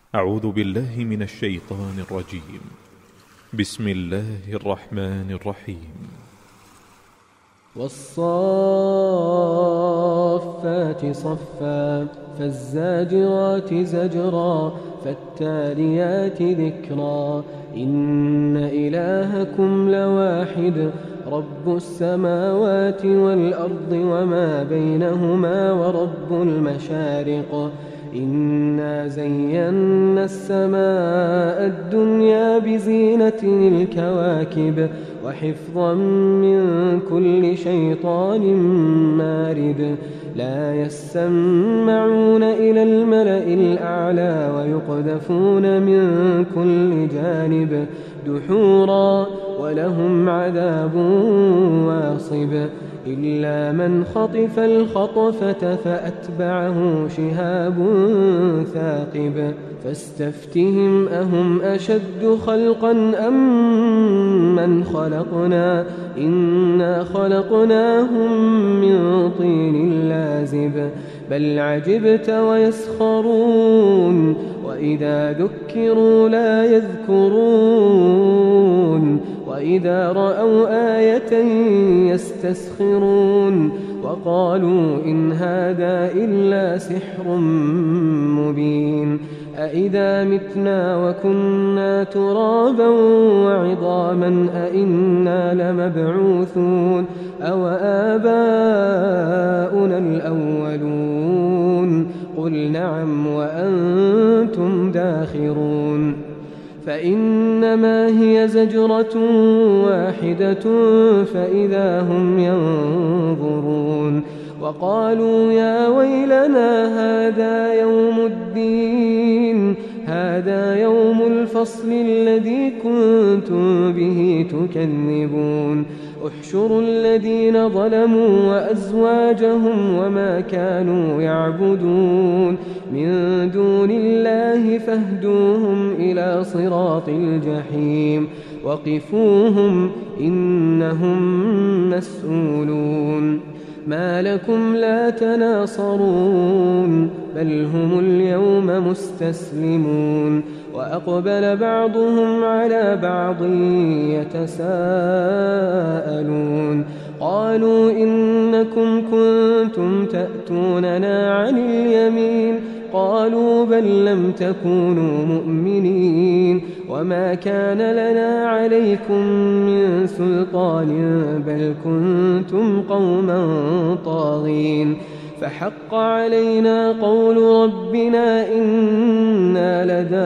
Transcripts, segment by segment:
أعوذ بالله من الشيطان الرجيم. بسم الله الرحمن الرحيم. والصافات صفا فالزاجرات زجرا فالتاليات ذكرا إن إلهكم لواحد رب السماوات والأرض وما بينهما ورب المشارق إنا زينا السماء الدنيا بزينة الكواكب وحفظا من كل شيطان مارد لا يسمعون إلى الملأ الأعلى ويقذفون من كل جانب دحورا ولهم عذاب واصب إلا من خطف الخطفة فأتبعه شهاب ثاقب فاستفتهم أهم أشد خلقا أم من خلقنا إنا خلقناهم من طين لازب بل عجبت ويسخرون وإذا ذكروا لا يذكرون وإذا رأوا آية يستسخرون وقالوا إن هذا إلا سحر مبين أإذا متنا وكنا ترابا وعظاما أإنا لمبعوثون أو آباؤنا الأولون قل نعم وأنتم داخرون فإنما هي زجرة واحدة فإذا هم ينظرون وقالوا يا ويلنا هذا يوم الفصل الذي كنتم به تكذبون احشروا الذين ظلموا وأزواجهم وما كانوا يعبدون من دون الله فاهدوهم إلى صراط الجحيم وقفوهم إنهم مسؤولون ما لكم لا تناصرون بل هم اليوم مستسلمون وأقبل بعضهم على بعض يتساءلون قالوا إنكم كنتم تأتوننا عن اليمين قالوا بل لم تكونوا مؤمنين وما كان لنا عليكم من سلطان بل كنتم قوما طاغين فحق علينا قول ربنا إنا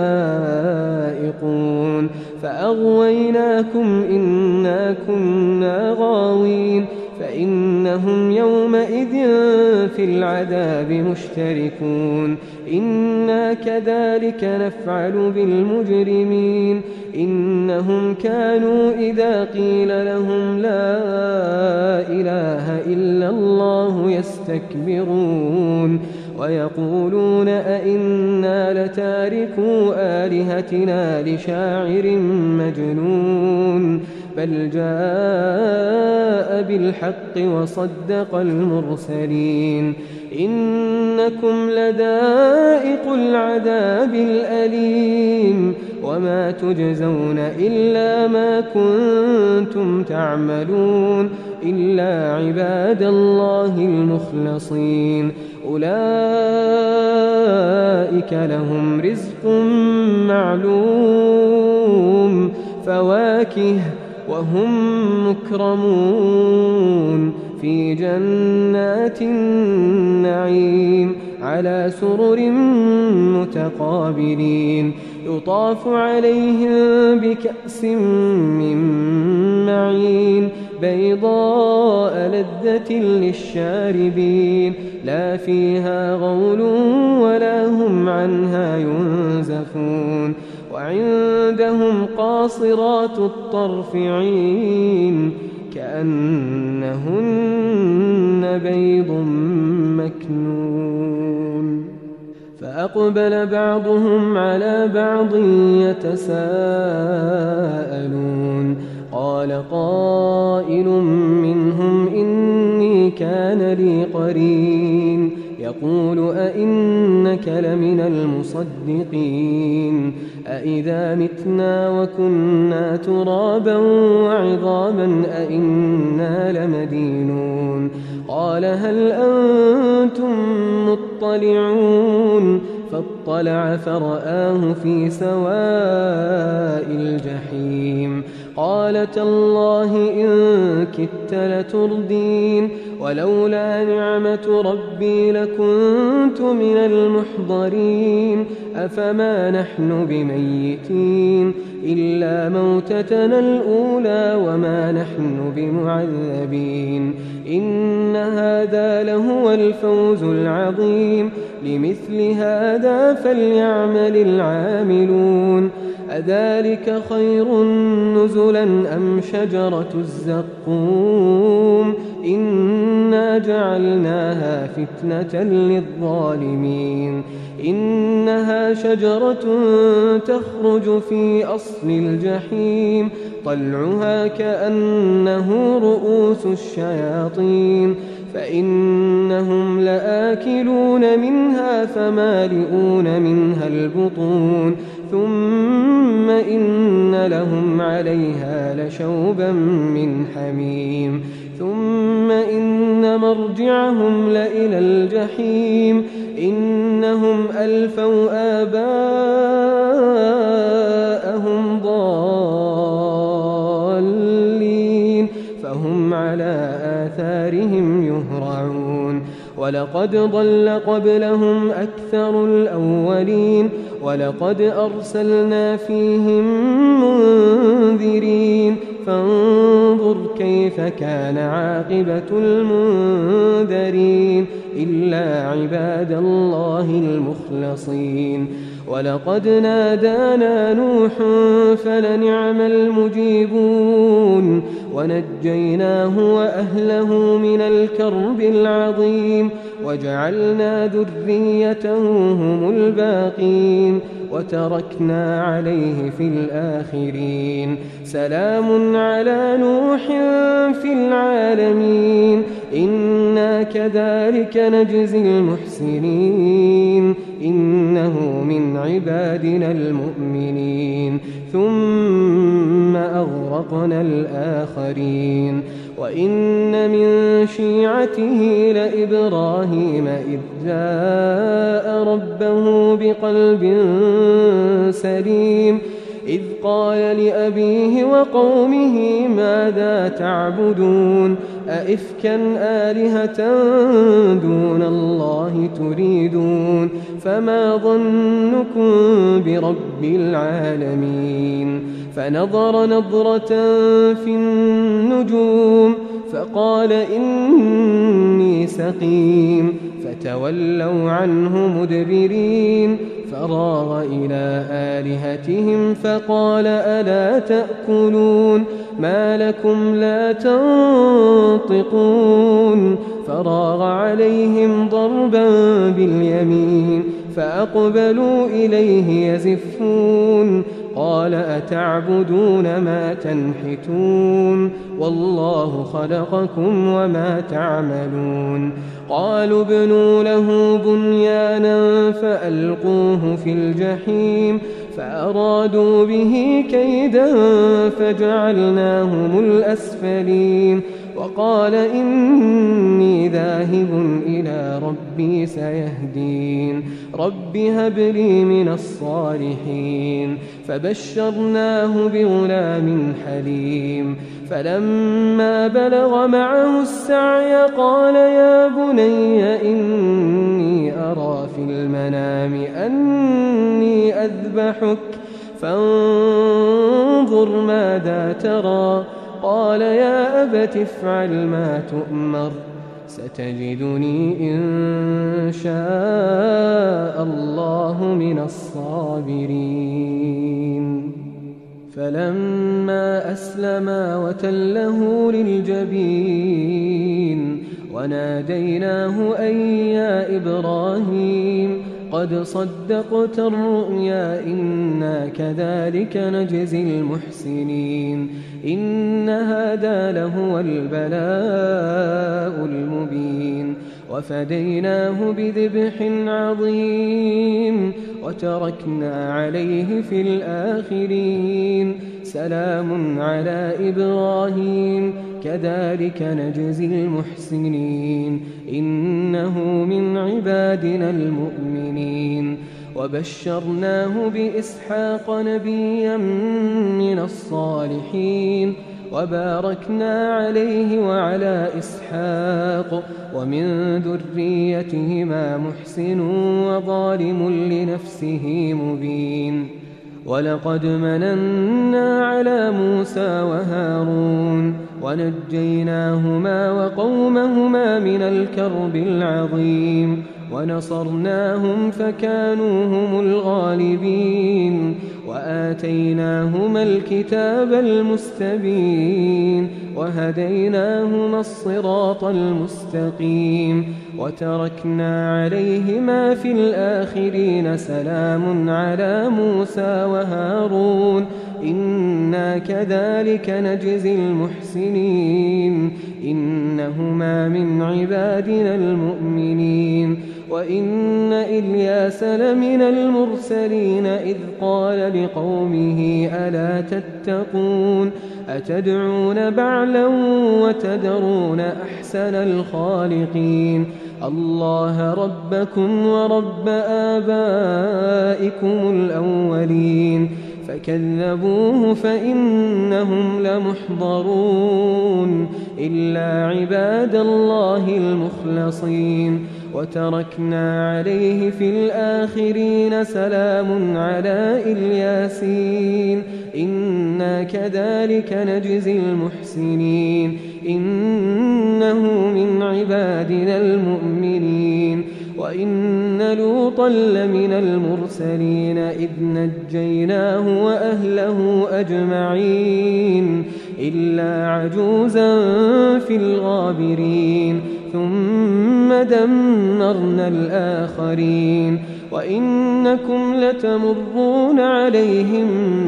لذائقون فأغويناكم إنا كنا غاوين فإنهم يومئذ في العذاب مشتركون إنا كذلك نفعل بالمجرمين إنهم كانوا إذا قيل لهم لا إله إلا الله يستكبرون ويقولون أئنا لتاركو آلهتنا لشاعر مجنون بل جاء بالحق وصدق المرسلين إنكم لذائق العذاب الأليم وما تجزون إلا ما كنتم تعملون إلا عباد الله المخلصين أولئك لهم رزق معلوم فواكه وهم مكرمون في جنات النعيم على سرر متقابلين يطاف عليهم بكأس من معين بيضاء لذة للشاربين لا فيها غول ولا هم عنها ينزفون وعندهم قاصرات الطرف عين كأنهن بيض مكنون فأقبل بعضهم على بعض يتساءلون قال قائل منهم إني كان لي قرين يقول أئنك لمن المصدقين أئذا متنا وكنا ترابا وعظاما أئنا لمدينون قال هل أنتم مطلعون فاطلع فرآه في سواء الجحيم قال تالله إن كدت لتردين ولولا نعمة ربي لكنت من المحضرين أفما نحن بميتين إلا موتتنا الأولى وما نحن بمعذبين إن هذا لهو الفوز العظيم لمثل هذا فليعمل العاملون أذلك خير نزلا أم شجرة الزقوم إنا جعلناها فتنة للظالمين إنها شجرة تخرج في أصل الجحيم طلعها كأنه رؤوس الشياطين فإنهم لآكلون منها فمالئون منها البطون ثم إن لهم عليها لشوبا من حميم ثم إن مرجعهم لإلى الجحيم إنهم ألفوا آباءهم ضالين فهم على آثارهم يهرعون ولقد ضل قبلهم أكثر الأولين ولقد أرسلنا فيهم منذرين فانظر كيف كان عاقبة المنذرين إلا عباد الله المخلصين ولقد نادانا نوح فلنعم المجيبون ونجيناه وأهله من الكرب العظيم وجعلنا ذريته هم الباقين وتركنا عليه في الآخرين سلام على نوح في العالمين إنا كذلك نجزي المحسنين إنه من عبادنا المؤمنين ثم أغرقنا الآخرين وإن من شيعته لإبراهيم إذ جاء ربه بقلب سليم إذ قال لأبيه وقومه ماذا تعبدون أئفكا آلهة دون الله تريدون فما ظنكم برب العالمين فنظر نظرة في النجوم فقال إني سقيم فتولوا عنه مدبرين فراغ إلى آلهتهم فقال ألا تأكلون ما لكم لا تنطقون فراغ عليهم ضربا باليمين فأقبلوا إليه يزفون قال أتعبدون ما تنحتون والله خلقكم وما تعملون قالوا ابنوا له بنيانا فألقوه في الجحيم فأرادوا به كيدا فجعلناهم الأسفلين وقال إني ذاهب إلى ربي سيهدين رب هب لي من الصالحين فبشرناه بغلام حليم فلما بلغ معه السعي قال يا بني إني أرى في المنام أني أذبحك فانظر ماذا ترى قال يا أبت افعل ما تؤمر ستجدني إن شاء الله من الصابرين فلما أسلما وتله للجبين وناديناه أن يا إبراهيم قد صدقت الرؤيا إنا كذلك نجزي المحسنين إن هذا لهو البلاء المبين وفديناه بذبح عظيم وتركنا عليه في الآخرين سلام على إبراهيم كذلك نجزي المحسنين إنه من عبادنا المؤمنين وبشرناه بإسحاق نبيا من الصالحين وباركنا عليه وعلى إسحاق ومن ذريتهما محسن وظالم لنفسه مبين ولقد مننا على موسى وهارون ونجيناهما وقومهما من الكرب العظيم ونصرناهم فكانوا هم الغالبين وآتيناهما الكتاب المستبين وهديناهما الصراط المستقيم وتركنا عليهما في الآخرين سلام على موسى وهارون إنا كذلك نجزي المحسنين إنهما من عبادنا المؤمنين وإن إلياس لمن المرسلين إذ قال لقومه ألا تتقون أتدعون بعلا وتذرون أحسن الخالقين الله ربكم ورب آبائكم الأولين فكذبوه فإنهم لمحضرون إلا عباد الله المخلصين وتركنا عليه في الآخرين سلام على الياسين إنا كذلك نجزي المحسنين إنه من عبادنا المؤمنين وإن لوطا لمن المرسلين إذ نجيناه وأهله أجمعين إلا عجوزا في الغابرين ثم دمرنا الآخرين وإنكم لتمرون عليهم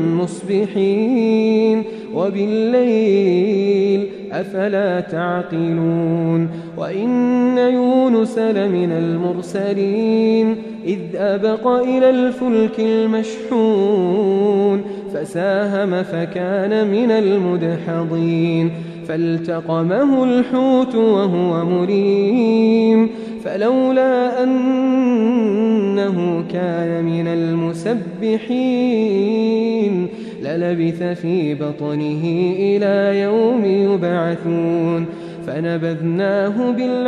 مصبحين وبالليل أفلا تعقلون وإن يونس لمن المرسلين إذ أبق إلى الفلك المشحون فساهم فكان من المدحضين فالتقمه الحوت وهو مليم فلولا أنه كان من المسبحين للبث في بطنه إلى يوم يبعثون فنبذناه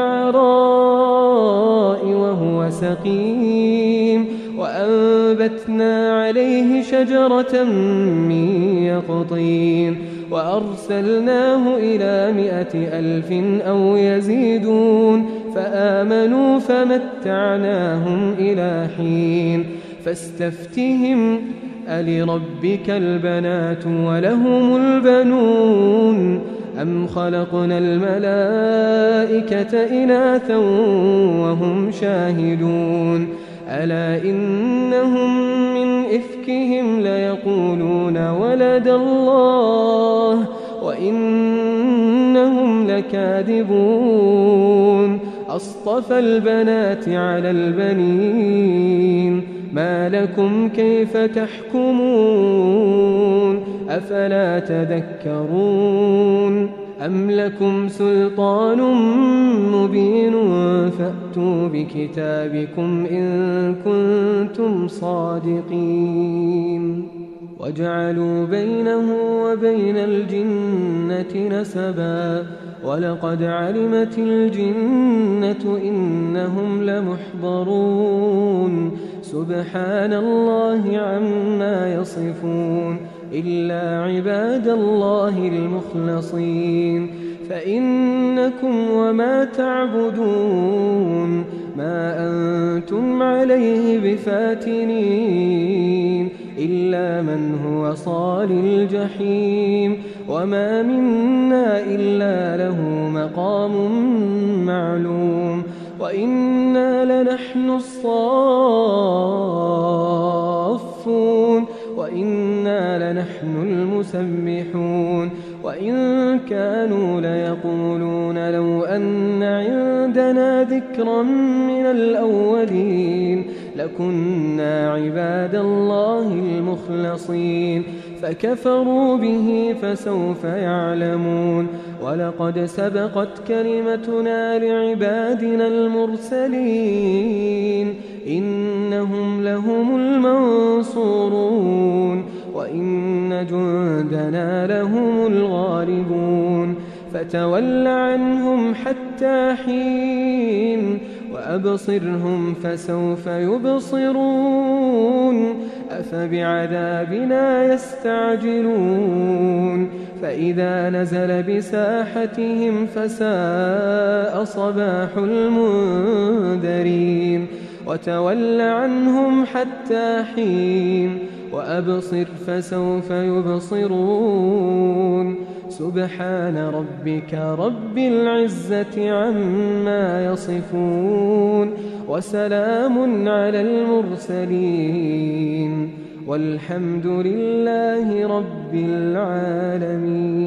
بالعراء وهو سقيم وأنبتنا عليه شجرة من يقطين وأرسلناه إلى 100,000 أو يزيدون فآمنوا فمتعناهم إلى حين فاستفتهم ألربك البنات ولهم البنون أم خلقنا الملائكة إناثا وهم شاهدون ألا إنهم من إفكهم ليقولون ولد الله وإنهم لكاذبون أصطفى البنات على البنين ما لكم كيف تحكمون أفلا تذكرون أم لكم سلطان مبين فأتوا بكتابكم إن كنتم صادقين وجعلوا بينه وبين الجنة نسبا ولقد علمت الجنة إنهم لمحضرون سبحان الله عما يصفون إلا عباد الله المخلصين فإنكم وما تعبدون ما أنتم عليه بفاتنين إلا من هو صال الجحيم وما منا إلا له مقام معلوم وإنا لنحن الصافون وإنا لنحن المسبحون وإن كانوا ليقولون لو أن عندنا ذكرا من الأولين لكنا عباد الله المخلصين فكفروا به فسوف يعلمون ولقد سبقت كلمتنا لعبادنا المرسلين إنهم لهم المنصورون وإن جندنا لهم الغالبون فتول عنهم حتى حين وأبصرهم فسوف يبصرون أفبعذابنا يستعجلون فإذا نزل بساحتهم فساء صباح المنذرين وتول عنهم حتى حين وأبصر فسوف يبصرون سبحان ربك رب العزة عما يصفون وسلام على المرسلين والحمد لله رب العالمين.